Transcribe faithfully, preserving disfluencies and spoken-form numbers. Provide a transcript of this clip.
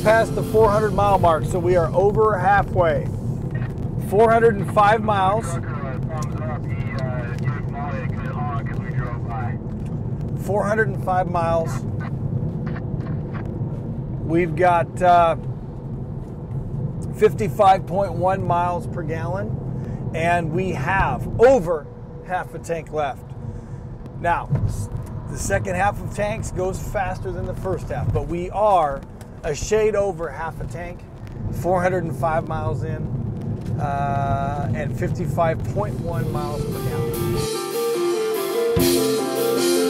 past the four hundred mile mark, so we are over halfway. four hundred five miles. four hundred five miles. We've got uh, fifty-five point one miles per gallon, and we have over half a tank left. Now, the second half of tanks goes faster than the first half, but we are a shade over half a tank, four hundred five miles in, uh, and fifty-five point one miles per gallon.